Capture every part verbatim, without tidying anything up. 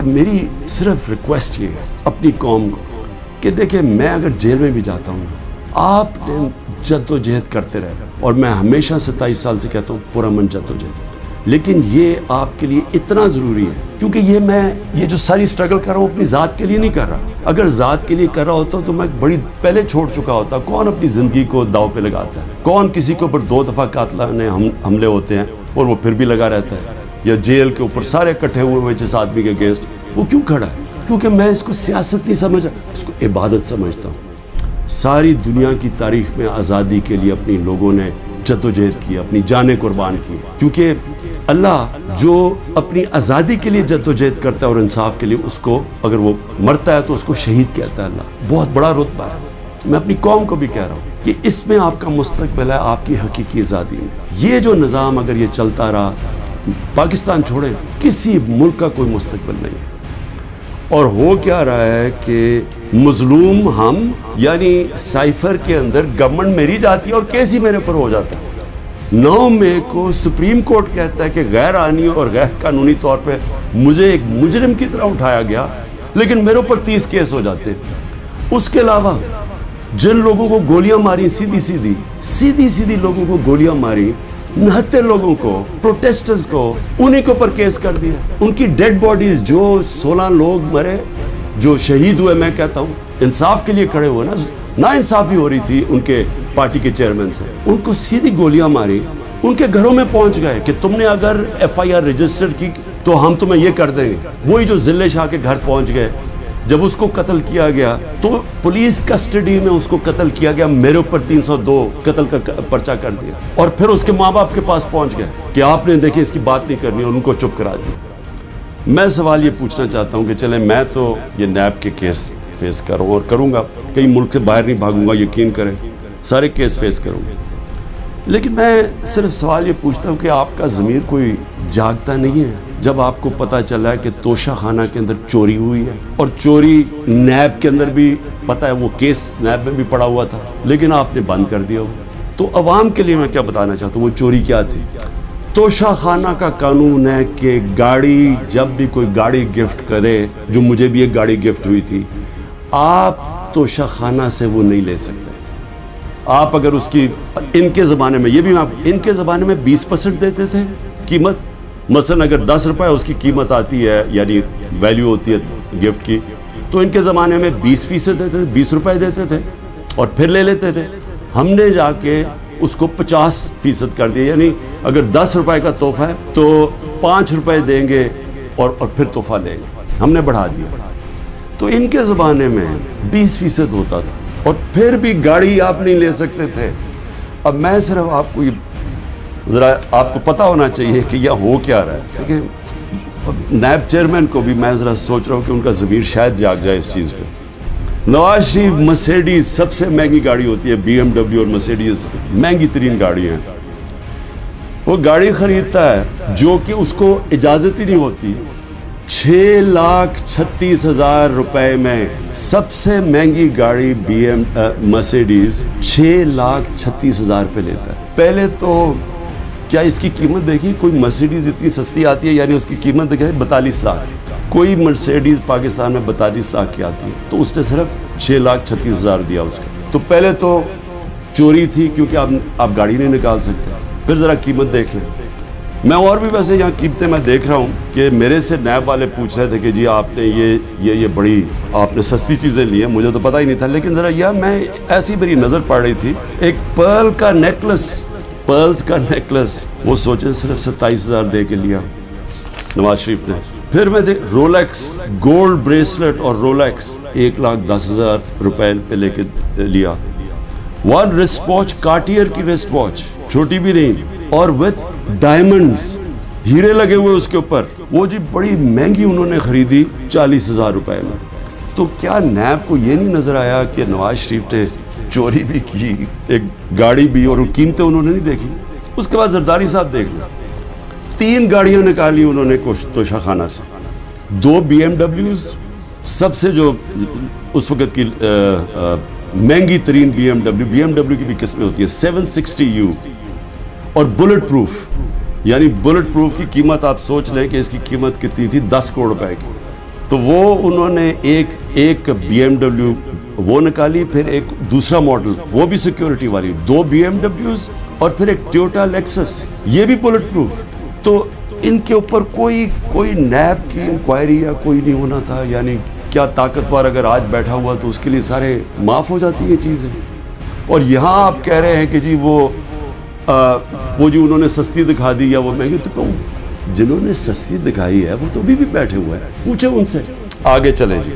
मेरी सिर्फ रिक्वेस्ट ये है अपनी कौम को कि देखिए, मैं अगर जेल में भी जाता हूँ, आपने जद्दोजहद करते रहे, और मैं हमेशा सत्ताईस साल से कहता हूँ पूरा मन जद्दोजहद, लेकिन ये आपके लिए इतना ज़रूरी है क्योंकि ये मैं ये जो सारी स्ट्रगल कर रहा हूँ अपनी ज़ात के लिए नहीं कर रहा। अगर ज़ात के लिए कर रहा होता तो मैं बड़ी पहले छोड़ चुका होता। कौन अपनी ज़िंदगी को दाव पे लगाता है? कौन किसी के ऊपर दो दफ़ा कातलाने हम हमले होते हैं और वो फिर भी लगा रहता है? या जेल के ऊपर सारे इकट्ठे हुए हुए जिस आदमी के अगेंस्ट, वो क्यों खड़ा है? क्योंकि मैं इसको सियासत नहीं समझ, इसको इबादत समझता हूँ। सारी दुनिया की तारीख में आज़ादी के लिए अपनी लोगों ने जद्दोजहद की, अपनी जानें कुर्बान की, क्योंकि अल्लाह जो अपनी आज़ादी के लिए जद्दोजहद करता है और इंसाफ के लिए, उसको अगर वो मरता है तो उसको शहीद कहता है। अल्लाह बहुत बड़ा रुतबा है। मैं अपनी कौम को भी कह रहा हूँ कि इसमें आपका मुस्तकबिल है, आपकी हकीकी आज़ादी में। ये जो निज़ाम अगर ये चलता रहा, पाकिस्तान छोड़ें, किसी मुल्क का कोई मुस्तकबिल नहीं। और हो क्या रहा है कि मजलूम हम, यानी साइफर के अंदर गवर्नमेंट मेरी जाती है और केस ही मेरे ऊपर हो जाता है। नौ मई को सुप्रीम कोर्ट कहता है कि गैर आईनी और गैर कानूनी तौर पे मुझे एक मुजरिम की तरह उठाया गया, लेकिन मेरे ऊपर तीस केस हो जाते। उसके अलावा जिन लोगों को गोलियां मारी, सीधी सीधी सीधी सीधी लोगों को गोलियां मारी, नहत्ते लोगों को, प्रोटेस्टर्स को, उन्हीं के ऊपर केस कर दिए। उनकी डेड बॉडीज, जो सोलह लोग मरे, जो शहीद हुए, मैं कहता हूँ इंसाफ के लिए खड़े हुए ना, ना इंसाफी हो रही थी उनके पार्टी के चेयरमैन से, उनको सीधी गोलियां मारी, उनके घरों में पहुंच गए कि तुमने अगर एफ आई आर रजिस्टर की तो हम तुम्हें ये कर देंगे। वही जो जिले शाह के घर पहुंच गए, जब उसको कत्ल किया गया तो पुलिस कस्टडी में उसको कत्ल किया गया, मेरे ऊपर तीन सौ दो कत्ल का पर्चा कर दिया, और फिर उसके माँ बाप के पास पहुंच गए कि आपने देखिए इसकी बात नहीं करनी, और उनको चुप करा दिया। मैं सवाल ये पूछना चाहता हूँ कि चले, मैं तो ये नैब के केस फेस करूँ और करूँगा, कहीं मुल्क से बाहर नहीं भागूंगा, यकीन करें, सारे केस फेस करूँगा, लेकिन मैं सिर्फ सवाल ये पूछता हूँ कि आपका ज़मीर कोई जागता नहीं है जब आपको पता चला है कि तोशा खाना के अंदर चोरी हुई है, और चोरी नैब के अंदर भी पता है, वो केस नैब में भी पड़ा हुआ था, लेकिन आपने बंद कर दिया। तो अवाम के लिए मैं क्या बताना चाहता हूँ, वो चोरी क्या थी? तोशा खाना का कानून है कि गाड़ी, जब भी कोई गाड़ी गिफ्ट करे, जो मुझे भी एक गाड़ी गिफ्ट हुई थी, आप तोशा खाना से वो नहीं ले सकते। आप अगर उसकी, इनके ज़माने में, ये भी आप, इनके ज़माने में बीस परसेंट देते थे कीमत। मसलन अगर दस रुपए उसकी कीमत आती है, यानी वैल्यू होती है गिफ्ट की, तो इनके ज़माने में बीस फीसद देते थे, बीस रुपए देते थे और फिर ले लेते थे। हमने जाके उसको पचास फीसद कर दिया, यानी अगर दस रुपए का तोहफा है तो पाँच रुपए देंगे और, और फिर तोहफा लेंगे, हमने बढ़ा दिया। तो इनके ज़माने में बीस फीसद होता था, और फिर भी गाड़ी आप नहीं ले सकते थे। अब मैं सिर्फ आपको ये ज़रा आपको पता होना चाहिए कि यह हो क्या रहा है। देखिए, नैब चेयरमैन को भी मैं ज़रा सोच रहा हूँ कि उनका ज़मीर शायद जाग जाए इस चीज़ पे। नवाज शरीफ, मर्सिडीज़ सबसे महंगी गाड़ी होती है, बी एम डब्ल्यू और मर्सिडीज़ महंगी तरीन गाड़ी हैं। वो गाड़ी ख़रीदता है जो कि उसको इजाज़त ही नहीं होती, छः लाख छत्तीस हज़ार रुपये में सबसे महंगी गाड़ी बी एम मर्सिडीज़ छः लाख छत्तीस हज़ार रुपये लेता है। पहले तो क्या इसकी कीमत देखी, कोई मर्सिडीज़ इतनी सस्ती आती है, यानी उसकी कीमत देखिए बतालीस लाख, कोई मर्सिडीज़ पाकिस्तान में बतालीस लाख की आती है, तो उसने सिर्फ छः लाख छत्तीस हज़ार दिया उसका। तो पहले तो चोरी थी क्योंकि आप आप गाड़ी नहीं निकाल सकते। फिर ज़रा कीमत देख लें। मैं और भी वैसे यहाँ कीमतें मैं देख रहा हूँ कि मेरे से नैब वाले पूछ रहे थे कि जी आपने ये ये ये बड़ी आपने सस्ती चीज़ें ली हैं, मुझे तो पता ही नहीं था, लेकिन ज़रा यह मैं ऐसी मेरी नज़र पड़ रही थी, एक पर्ल का नेकलेस, पर्ल्स का नेकलेस, वो सोचे सिर्फ सत्ताईस हज़ार दे के लिया नवाज शरीफ ने। फिर मैं देख रोलेक्स गोल्ड ब्रेसलेट और रोलेक्स एक लाख दस हज़ार रुपये पे लेके लिया। वन रिस्ट वॉच, कार्टियर की रिस्ट वॉच, छोटी भी नहीं, और विथ डायमंड्स, हीरे लगे हुए उसके ऊपर, वो जी बड़ी महंगी उन्होंने खरीदी चालीस हज़ार रुपये में। तो क्या नैब को ये नहीं नज़र आया कि नवाज शरीफ ने चोरी भी की, एक गाड़ी भी, और कीमतें उन्होंने नहीं देखी? उसके बाद जरदारी साहब देख लो, तीन गाड़ियाँ निकाली उन्होंने तोशा खाना से, दो बी एम डब्ल्यूज़, सबसे जो उस वक़्त की महंगी तरीन B M W, B M W की भी किस्में होती है, सेवन सिक्सटी यू, और बुलेट प्रूफ, यानी बुलेट प्रूफ की कीमत आप सोच लें कि इसकी कीमत कितनी थी, दस करोड़ रुपए की। तो वो उन्होंने एक एक बी एम डब्ल्यू वो निकाली, फिर एक दूसरा मॉडल वो भी सिक्योरिटी वाली, दो बी एम डब्ल्यूज और फिर एक टोयोटा लेक्सस, ये भी बुलेट प्रूफ। तो इनके ऊपर कोई कोई नैब की इंक्वायरी या कोई नहीं होना था। यानी क्या ताकतवर अगर आज बैठा हुआ तो उसके लिए सारे माफ़ हो जाती हैं चीज़ें। और यहाँ आप कह रहे हैं कि जी वो आ, वो जी उन्होंने सस्ती दिखा दी या वो महंगी, तो जिन्होंने सस्ती दिखाई है वो तो अभी भी बैठे हुए हैं, पूछे उनसे। आगे चले जी।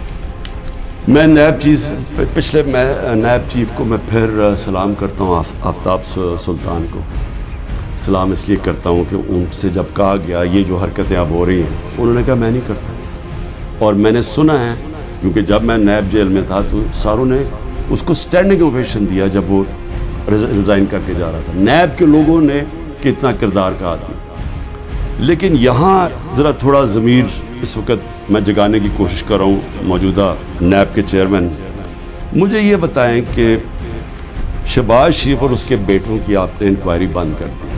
मैं नैब चीज़ पिछले मैं नैब चीफ को मैं फिर सलाम करता हूँ, आफ, आफ्ताब सुल्तान को सलाम इसलिए करता हूँ कि उनसे जब कहा गया ये जो हरकतें अब हो रही हैं, उन्होंने कहा मैं नहीं करता। और मैंने सुना है, क्योंकि जब मैं नैब जेल में था तो सारों ने उसको स्टैंडिंग ओवेशन दिया जब वो रिज़ाइन करके जा रहा था। नैब के लोगों ने कितना किरदार का आदमी। लेकिन यहाँ ज़रा थोड़ा ज़मीर इस वक्त मैं जगाने की कोशिश कर रहा हूँ मौजूदा नैब के चेयरमैन। मुझे ये बताएं कि शहबाज शरीफ और उसके बेटों की आपने इंक्वायरी बंद कर दी,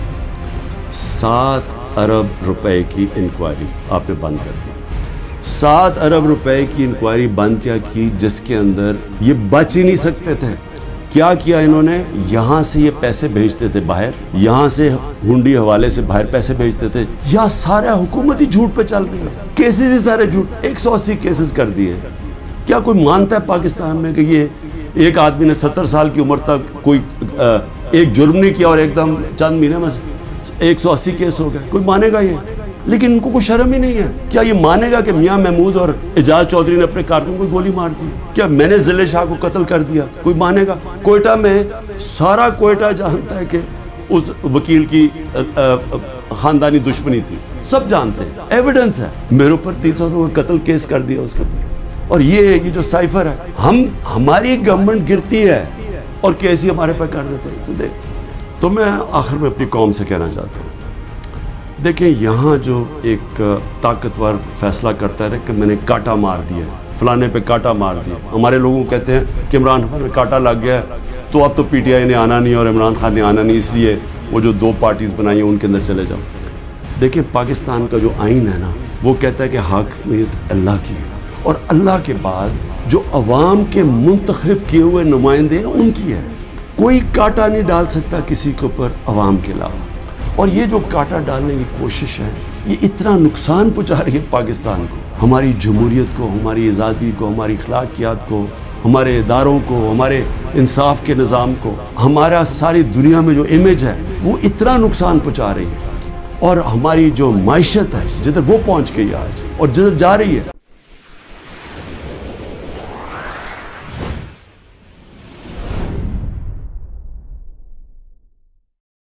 सात अरब रुपए की इंक्वायरी आपने बंद कर दी। सात अरब रुपए की इंक्वायरी बंद क्या की, जिसके अंदर ये बच ही नहीं सकते थे। क्या किया इन्होंने, यहाँ से ये पैसे भेजते थे बाहर, यहाँ से हुंडी हवाले से बाहर पैसे भेजते थे। यहाँ सारा हुकूमत ही झूठ पे चल रही है, केसेस ही सारे झूठ। एक सौ अस्सी केसेस कर दिए। क्या कोई मानता है पाकिस्तान में कि ये एक आदमी ने सत्तर साल की उम्र तक कोई आ, एक जुर्म नहीं किया और एकदम चंद महीने में एक सौ अस्सी केस हो गए? कोई मानेगा ये? लेकिन इनको कोई शर्म ही नहीं है। क्या ये मानेगा कि मियां महमूद और एजाज चौधरी ने अपने कारकुन को गोली मार दी? क्या मैंने जिले शाह को कत्ल कर दिया? कोई मानेगा? कोयटा में सारा कोयटा जानता है कि उस वकील की खानदानी दुश्मनी थी, सब जानते हैं, एविडेंस है। मेरे ऊपर तीन सौ कत्ल केस कर दिया उसके ऊपर। और ये ये जो साइफर है, हम हमारी गवर्नमेंट गिरती है और केस ही हमारे पर कर देते हैं। तो देख, तो मैं आखिर में अपनी कौम से कहना चाहता हूँ, देखिए यहाँ जो एक ताकतवर फैसला करता है कि मैंने कांटा मार दिया, फलाने पे कांटा मार दिया। हमारे लोगों कहते हैं कि इमरान खान में कांटा लग गया तो अब तो पीटीआई ने आना नहीं और इमरान खान ने आना नहीं, इसलिए वो जो दो पार्टीज़ बनाई हैं उनके अंदर चले जाओ। देखिए पाकिस्तान का जो आइन है ना, वो कहता है कि हाकिमियत अल्लाह की है और अल्लाह के बाद जो अवाम के मुंतखब किए हुए नुमाइंदे हैं उनकी है। कोई कांटा नहीं डाल सकता किसी के ऊपर अवाम के अलावा। और ये जो कांटा डालने की कोशिश है, ये इतना नुकसान पहुंचा रही है पाकिस्तान को, हमारी जमहूरियत को, हमारी आज़ादी को, हमारी अखलाकियात को, हमारे इदारों को, हमारे इंसाफ के निज़ाम को, हमारा सारी दुनिया में जो इमेज है वो इतना नुकसान पहुंचा रही है। और हमारी जो माइशत है जिधर वो पहुंच गई आज और जिधर जा रही है,